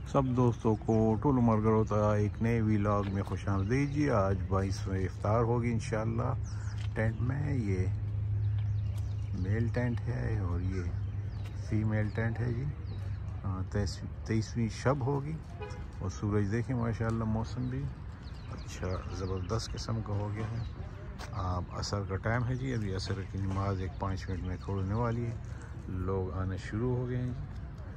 सब दोस्तों को टोलू मरगर होता है एक नए व्लॉग में खुशामदीद जी। आज 22वें इफ्तार होगी इंशाल्लाह। टेंट में ये मेल टेंट है और ये फीमेल टेंट है जी। 23वीं शब होगी और सूरज देखें माशाल्लाह, मौसम भी अच्छा ज़बरदस्त किस्म का हो गया है। अब असर का टाइम है जी। अभी असर की नमाज 5 मिनट में होने वाली है। लोग आना शुरू हो गए हैं जी।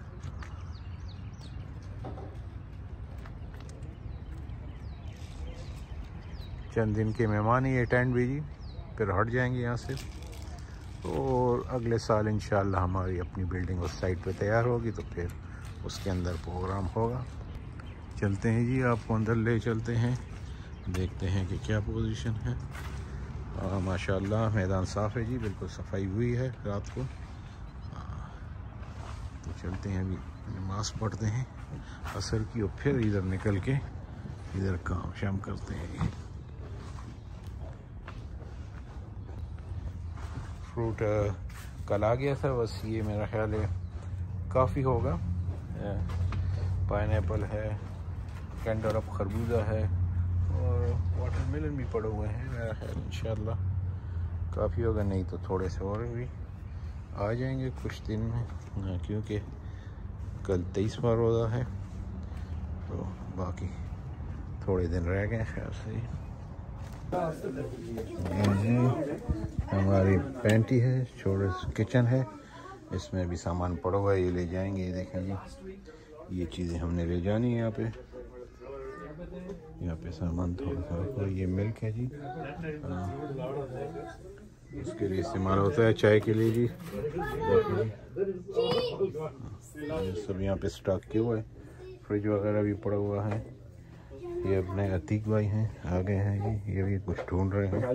चंद दिन के मेहमान ही ये टेंट भी जी, फिर हट जाएंगे यहाँ से। और अगले साल इंशाल्लाह हमारी अपनी बिल्डिंग उस साइड पे तैयार होगी तो फिर उसके अंदर प्रोग्राम होगा। चलते हैं जी, आपको अंदर ले चलते हैं, देखते हैं कि क्या पोजीशन है। माशाल्लाह मैदान साफ़ है जी, बिल्कुल सफाई हुई है रात को। तो चलते हैं, अभी नमाज पढ़ते हैं असर की और फिर इधर निकल के इधर काम शाम करते हैं। फ्रूट कल आ गया था, बस ये मेरा ख्याल है काफ़ी होगा। पाइनएप्पल है, कैंटरप खरबूजा है और वाटरमेलन भी पड़े हुए हैं। मेरा ख्याल इंशाल्लाह काफ़ी होगा, नहीं तो थोड़े से और भी आ जाएंगे कुछ दिन में, क्योंकि कल 23वां रोज़ा है तो बाकी थोड़े दिन रह गए ख्याल से। जी हमारी पेंटी है, छोटा किचन है, इसमें भी सामान पड़ा हुआ है, ये ले जाएंगे। ये देखें जी, ये चीज़ें हमने ले जानी है। यहाँ पे सामान थोड़ा सा, ये मिल्क है जी, इसके लिए इस्तेमाल होता है, चाय के लिए जी। ये सब यहाँ पे स्टॉक किया हुआ है। फ्रिज वगैरह भी पड़ा हुआ है। ये अपने अतीक भाई हैं, आ गए हैं जी, ये भी कुछ ढूंढ रहे हैं।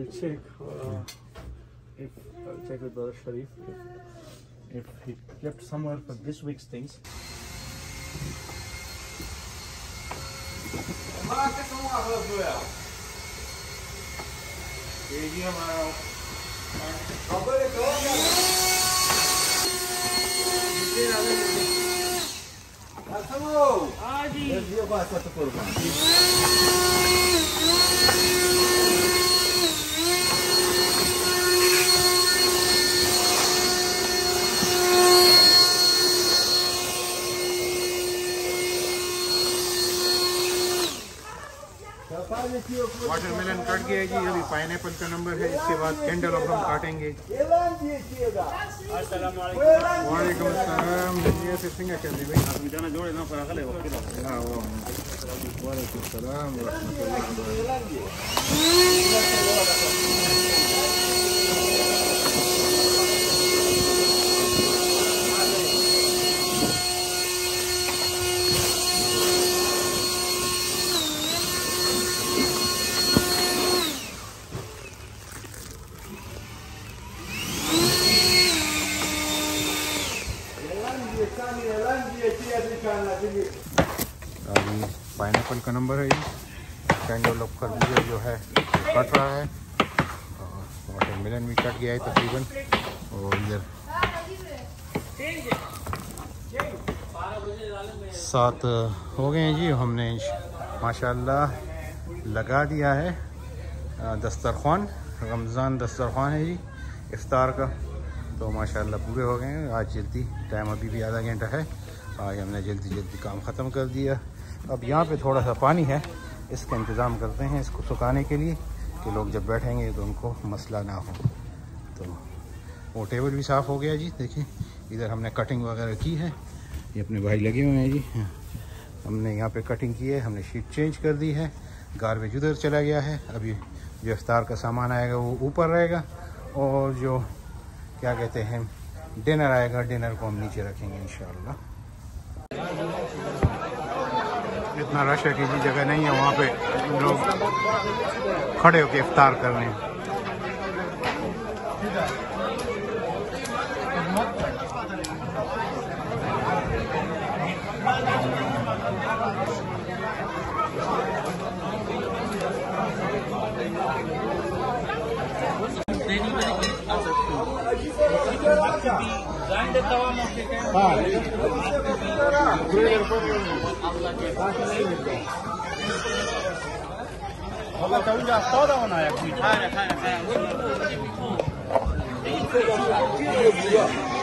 ये जी हमारा वाटरमेलन कट गया है जी। अभी पाइनएप्पल का नंबर है, इसके बाद कैंटरप हम काटेंगे। वालेकुम अस्सलाम। से सिंगा चल रही भाई, आप जाना जोड़े ना फराख ले वक्त। हां वालेकुम अस्सलाम व रहमतुल्लाहि। अभी पाइनएप्पल का नंबर है, कैंटरप खरबूजा जो है कट रहा है और वाटरमेलन भी कट गया है तकरीबन। और इधर 7 हो गए हैं जी। हमने माशाल्लाह लगा दिया है दस्तरखान, रमज़ान दस्तरखान है जी इफ्तार का, तो माशाल्लाह पूरे हो गए हैं। आज जल्दी, टाइम अभी भी आधा घंटा है, आज हमने जल्दी काम ख़त्म कर दिया। अब यहाँ पे थोड़ा सा पानी है, इसका इंतज़ाम करते हैं इसको सुखाने के लिए कि लोग जब बैठेंगे तो उनको मसला ना हो। तो वो टेबल भी साफ़ हो गया जी। देखिए इधर हमने कटिंग वगैरह की है, ये अपने भाई लगे हुए हैं जी। हमने यहाँ पे कटिंग की है, हमने शीट चेंज कर दी है, गार्बेज उधर चला गया है। अभी जो इफ्तार का सामान आएगा वो ऊपर रहेगा और जो क्या कहते हैं डिनर आएगा, डिनर को हम नीचे रखेंगे इंशाल्लाह। इतना रश है कि जी जगह नहीं है, वहाँ पे लोग खड़े होकर इफ्तार कर रहे हैं। हाँ والله توجع الصودا وانا يا اخوي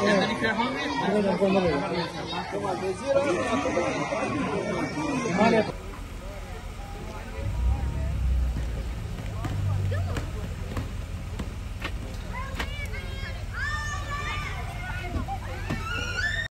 خير